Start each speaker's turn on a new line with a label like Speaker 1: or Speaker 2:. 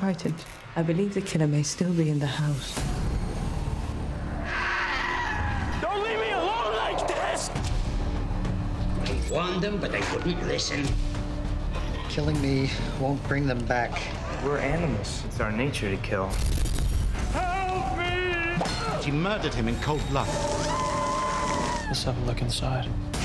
Speaker 1: frightened. I believe the killer may still be in the house.
Speaker 2: Don't leave me alone like this!
Speaker 3: I warned them, but they wouldn't listen.
Speaker 4: Killing me won't bring them back.
Speaker 5: We're animals. It's our nature to kill.
Speaker 2: Help me!
Speaker 6: She murdered him in cold blood.
Speaker 5: Let's have a look inside.